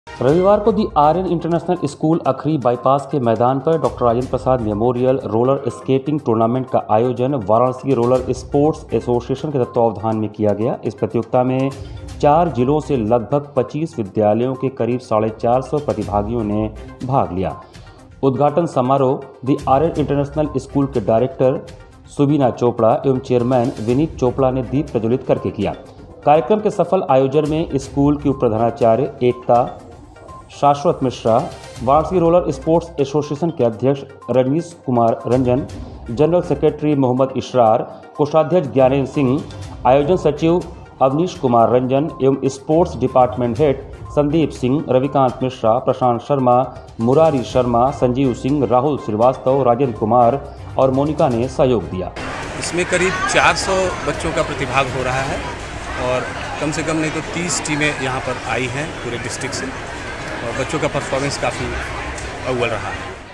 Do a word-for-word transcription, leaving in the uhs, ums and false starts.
रविवार को the Aryan international school Akhri bypass के मैदान पर doctor Rajendra Prasad memorial roller skating tournament का आयोजन वाराणसी रोलर स्पोर्ट्स एसोसिएशन के तत्वावधान में किया गया। इस प्रतियोगिता में चार जिलों से लगभग पच्चीस विद्यालयों के करीब साढ़े चार सौ प्रतिभागियों ने भाग लिया। उद्घाटन समारोह दी आर्यन इंटरनेशनल स्कूल के डायरेक्टर सुबीना चोपड़ा एवं चेयरमैन विनीत चोपड़ा ने दीप प्रज्वलित करके किया। कार्यक्रम के सफल आयोजन में स्कूल की उप प्रधानाचार्य Ekta Shashwat Mishra, Varanasi roller sports association के अध्यक्ष रजनीश कुमार रंजन, जनरल सेक्रेटरी मोहम्मद इशरार, कोषाध्यक्ष ज्ञानेन्द्र सिंह, आयोजन सचिव अवनीश कुमार रंजन एवं sports department head Sandeep Singh, Ravikant Mishra, Prashant Sharma, Murari Sharma, Sanjeev Singh, Rahul Srivastava, Rajendra Kumar और मोनिका ने सहयोग दिया। इसमें करीब चार सौ बच्चों का प्रतिभाग हो रहा है और कम से कम नहीं तो तीस टीमें यहाँ पर आई हैं पूरे डिस्ट्रिक्ट से और बच्चों का परफॉर्मेंस काफ़ी अव्वल रहा है।